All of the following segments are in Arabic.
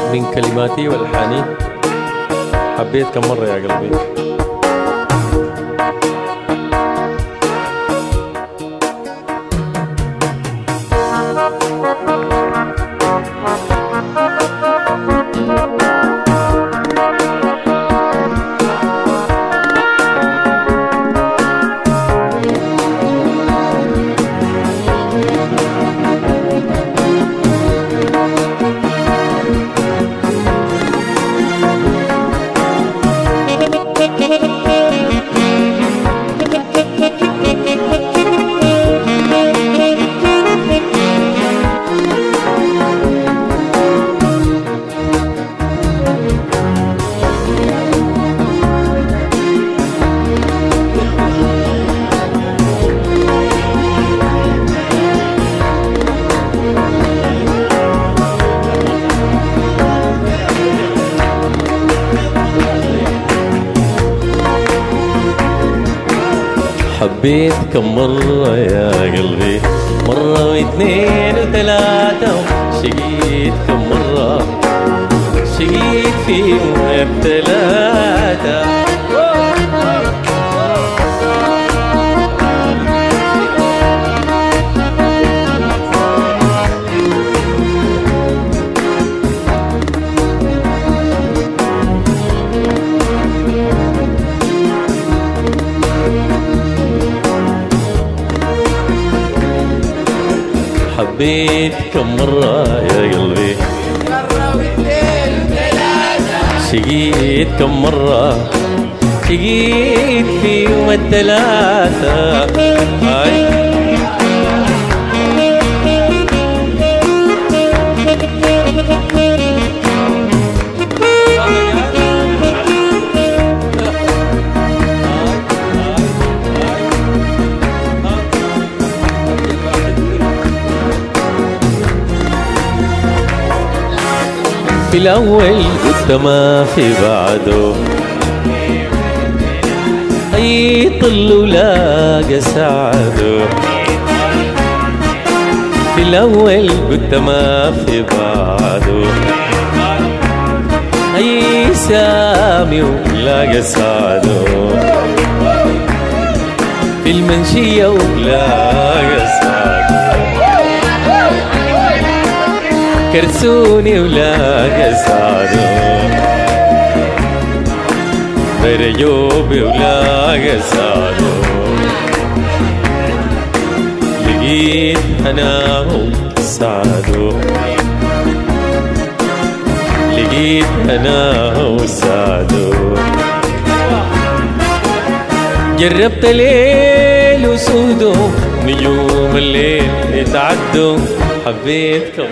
من كلماتي والحاني. حبيت كم مرة يا قلبي. حبيت كم مرة يا قلبي، مرة واثنين وثلاثة، شقيت كم مرة، شقيت فيهم الثلاثة. حبيت كم مرة يا قلبي، مرة واثنين وثلاثة، شقيت كم مرة، شقيت فيهم الثلاثة. في الأول قلت ما في بعده، أي طل ولاقى سعده. في الأول قلت ما في بعده، أي سامي ولاقى سعده. في المنشية ولاقى سعده، كرسوني ولاقى سعده. برجوبي ولاقى سعده، لقيت أنا وسعده، لقيت أنا وسعده. جربت ليل وسوده، نجوم الليل يتعدوا. حبيت كم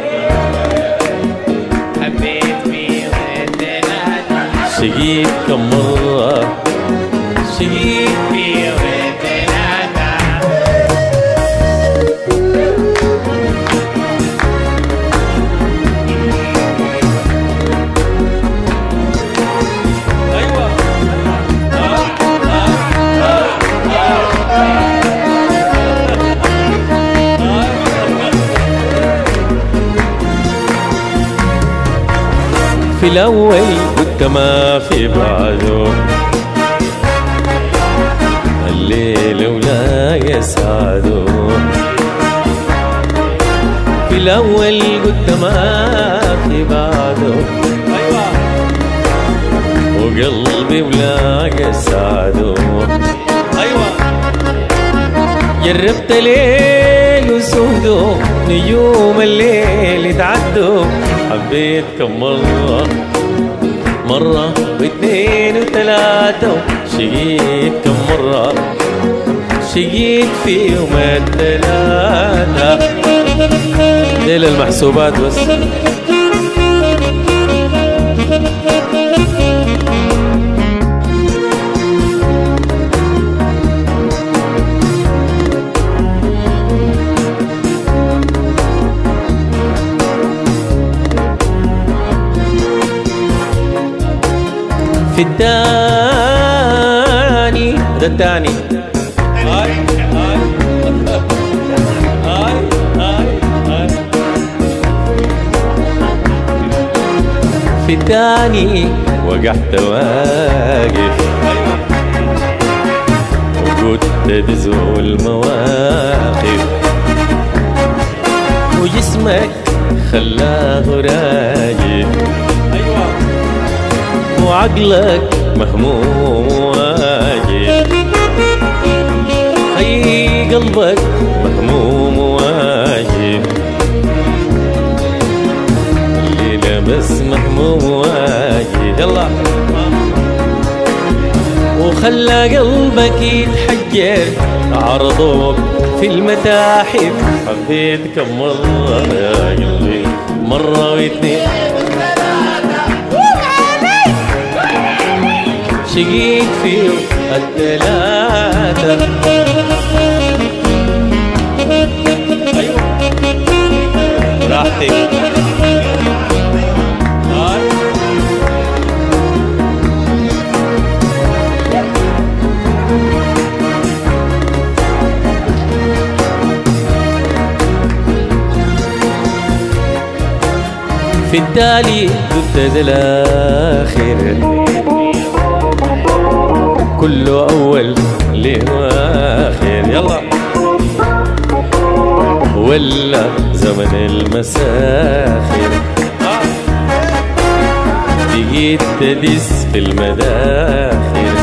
شقيت كم مرة، شقيت فيهم الثلاثة. أيوة في الأول قلت ما في بعده، الليل ولا يسعده. في الأول قلت ما في بعده، وقلبي ولا يسعده. أيوة جربت ليل وسوده، نجوم الليل يتعدوا. حبيت كم مرة، مرة واثنين وثلاثة، شقيت كم مرة، شقيت فيهم الثلاثة. ديل المحسوبات بس. في الثاني ده الثاني تاني وقعت واقف وكنت تزول مواقف وجسمك خلاه راجف وعقلك مهموم واجف أي قلبك مهموم واجف الليلة بس مهموم واجف يلا وخلى قلبك يتحجر عرضوك في المتاحف حبيت كم مرة يا قلبي مرة واثنين شقيت فيه الثلاثة أيوة راحتك في التالي قلت ذا الآخر كله أول ليه آخر يلا ولا زمن المساخر بقيت تدس في المداخل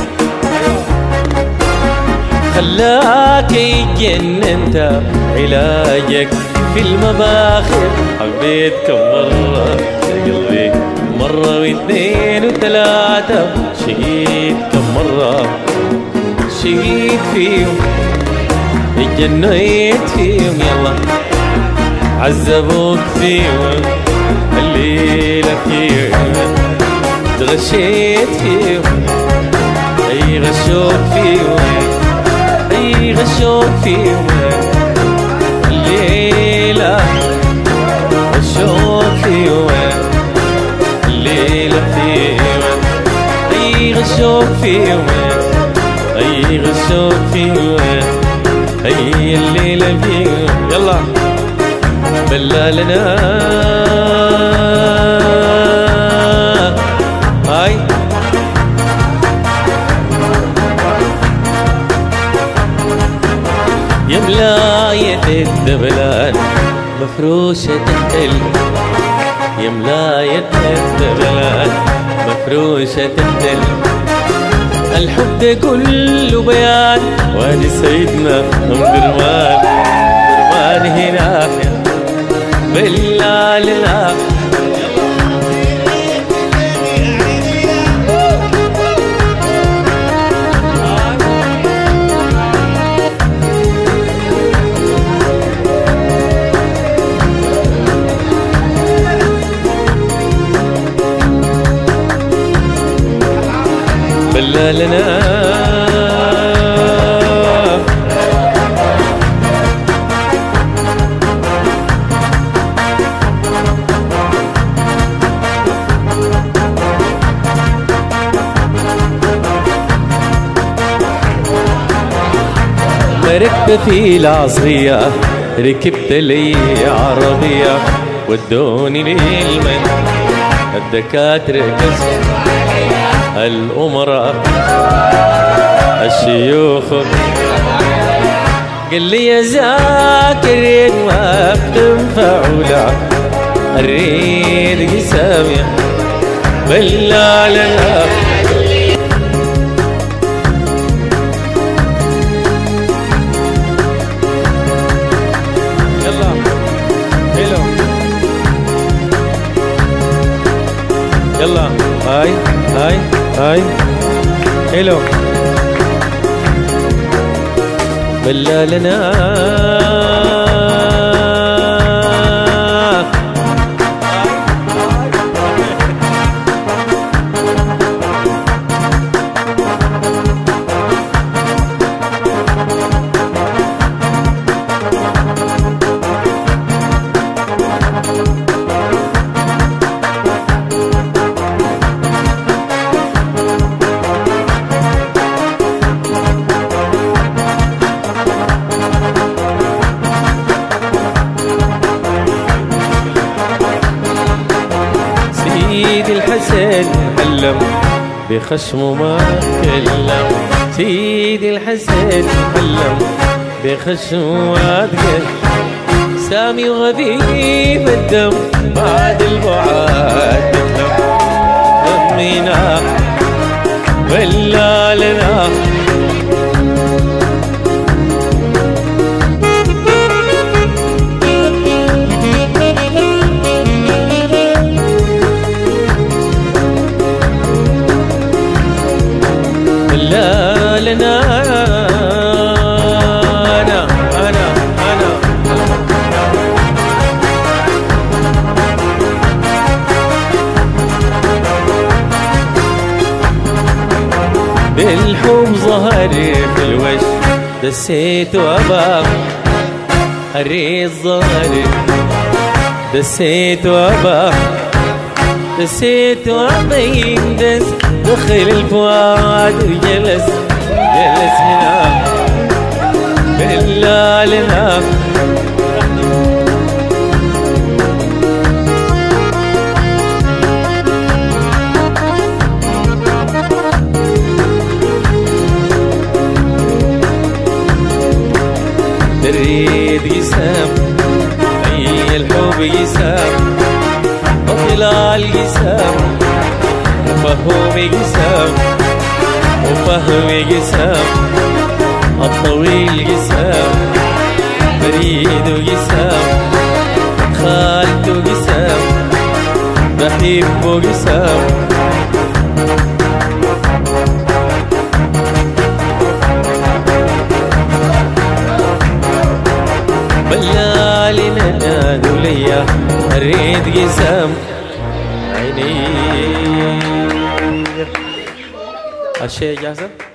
خلاك يجننت علاجك في المباخر حبيت كم مرة يا قلبي مرة واثنين وثلاثة شقيت كم مرة شقيت فيهم اتجنيت فيهم يلا عذبوك فيهم الليلة فيهم تغشيت فيهم أي غشوك فيهم أي غشوك فيهم الليلة غشوك فيهم الليلة فيهم أي غشوك فيهم أي غشوك فيهم أي الليلة فيهم يلا بلا لنا هاي يا ملاية الدبلان مفروشة تحتل يا ملاية الدبلان مفروشة تحتل الحب كله بيان وادي سيدنا ام درمان درمان هنا بالله لله بالله لنا ركبت في العصرية ركبت لي عربية ودوني للمن الدكاترة كسر الأمراء الشيوخ قال لي يا زاكر ما بتنفع ولا أريد قسامي بالله لنا يلا هاي هاي هاي هلو بالله لنا بخشمه ما تكلم، سيدي الحسن تكلم بخشمه ما تكلم، سامي وغبيب الدم بعد البعاد تكلم، ضمينا ولا لنا ولا لنا أنا بالحب ظهر في الوجه دسيت واباك، الريز ظهر دسيت واباك، دسيت وابين دس دخل الفؤاد وجلس هنا بالله لنا تريد يسام اي الحب يسام وطلال يسام وفهم يسام وفهم يسام الطويل يسام بريد يسام خالته يسام بحبه يسام بلالنا نادوا ليا اريد قسام عيني. الشيء جاهزة؟